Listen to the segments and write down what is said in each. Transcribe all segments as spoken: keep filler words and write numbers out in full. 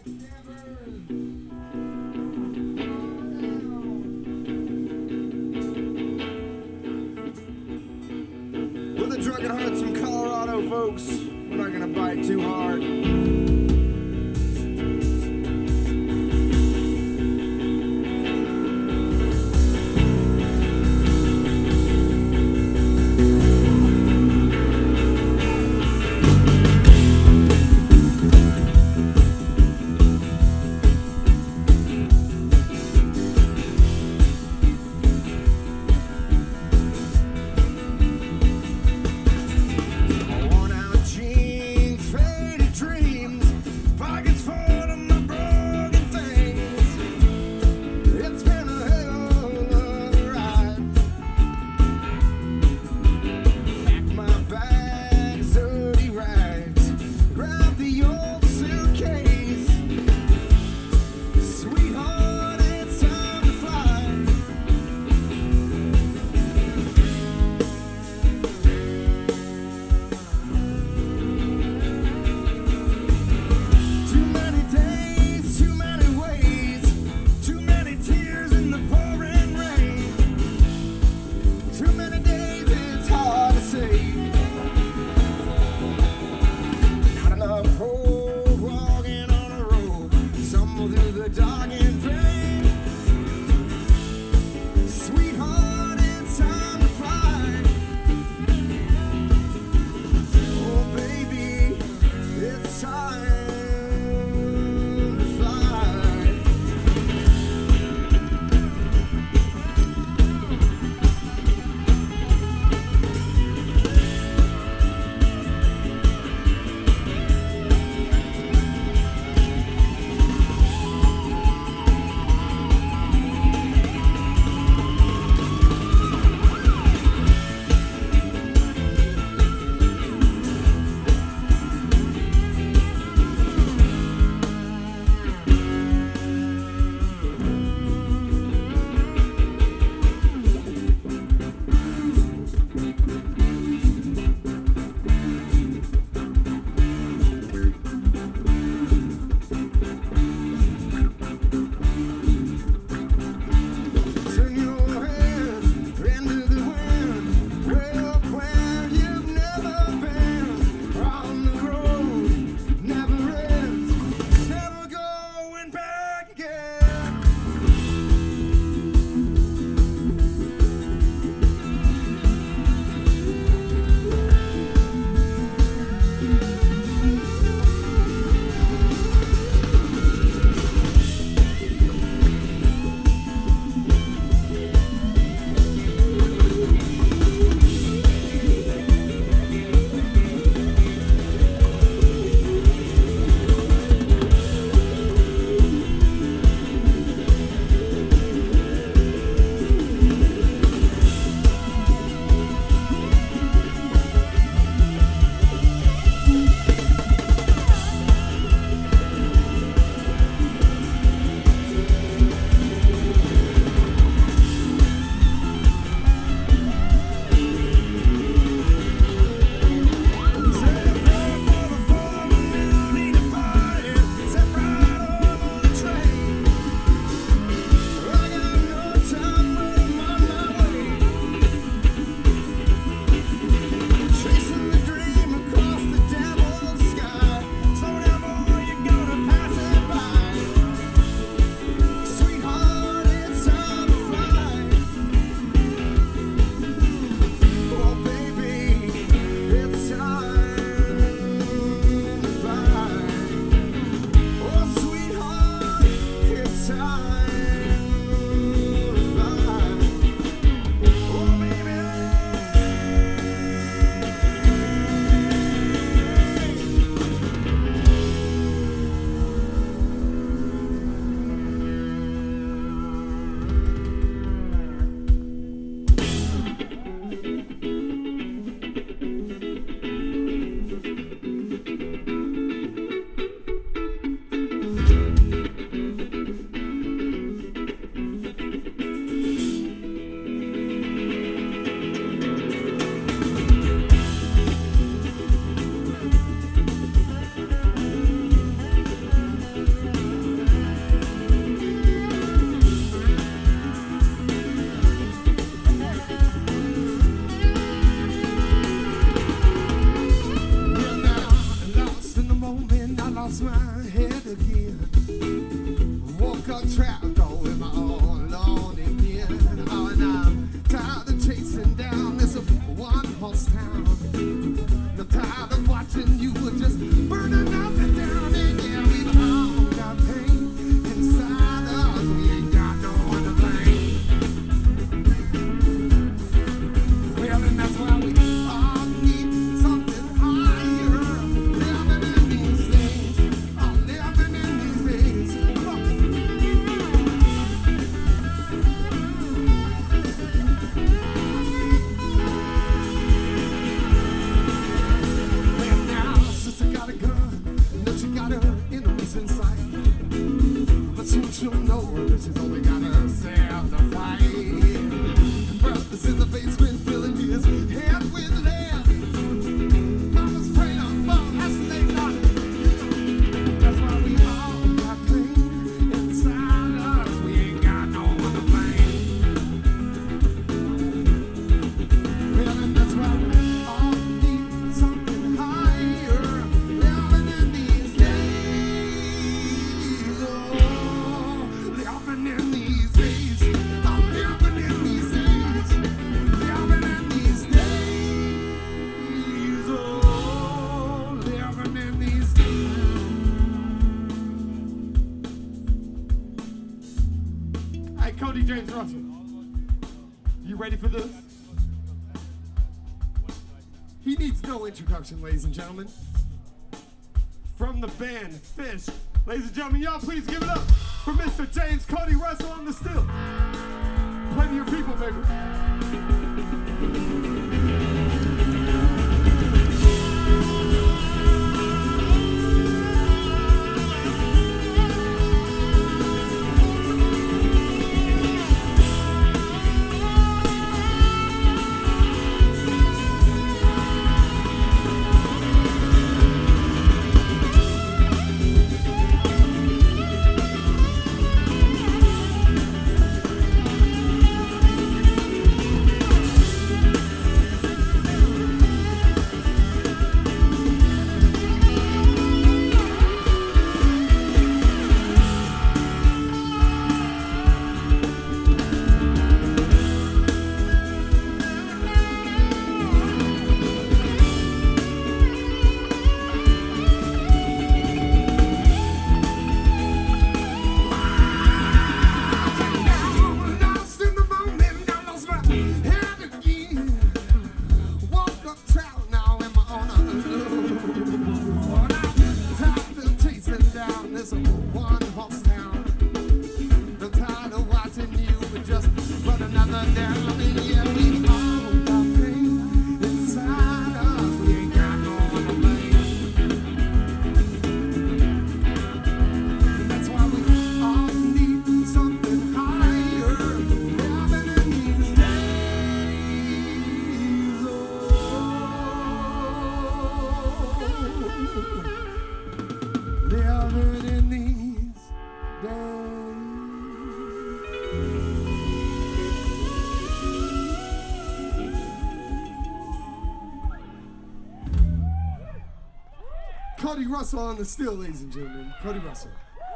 With the Drunken Hearts from Colorado, folks, we're not gonna bite too hard. Dream head again. Woke up trapped all in my own alone again. Oh, and I'm tired of chasing down this one horse town. I'm tired of watching you just burning up and down. And yeah, we've all got pain inside us. We ain't got no one to blame. Well, and that's why we all need something higher. Living in these days. Oh, living in these days. Well, now, sister got a gun. Know she got her enemies in sight. But soon she'll know that she's only got herself to fight. Brothers in the basement filling his head with lead. Mama's praying up, but that's the thing not. That's why we all got pain inside us. We ain't got no one to blame. Well, and that's why we all need something higher. Living in these days. Oh, living in these days. I'm living in these days. Living in these days. Oh, living in these days. Hey, Cody James Russell, you ready for this? He needs no introduction, ladies and gentlemen. From the band Fish, ladies and gentlemen, y'all please give it up for Mister James Cody Russell on the still. Play to your people, baby. Lost in the moment, I lost my head again. Woke up trapped now in my own alone. Oh, I'm tired of chasing down this one horse town. I'm tired of watching you just run another down. And yeah, we all got pain inside us. We ain't got no one to blame. That's why we all need something higher. Living in these days. Oh, living in these days. Cody Russell on the still, ladies and gentlemen. Cody Russell.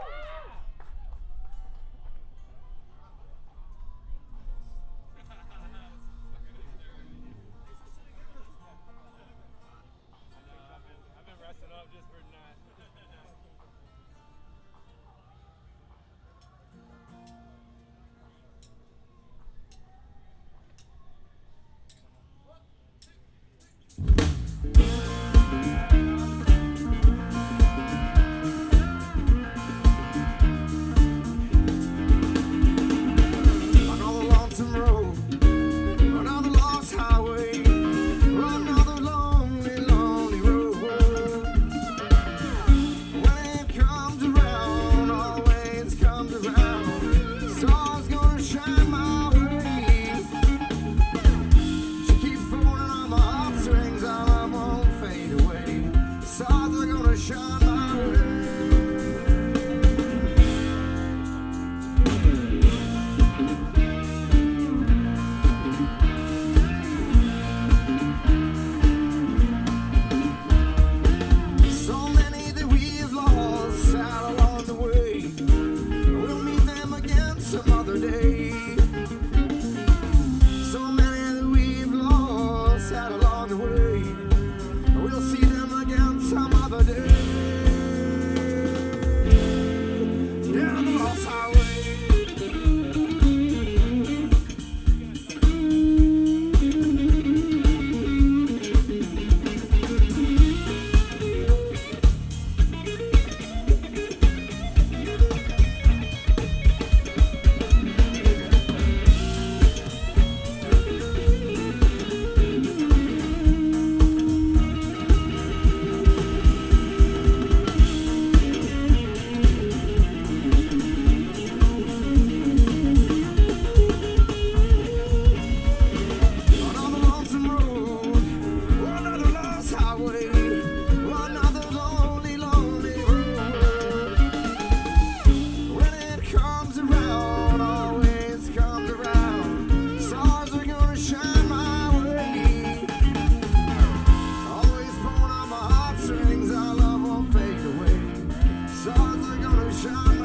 I've been resting up just for tonight. shine.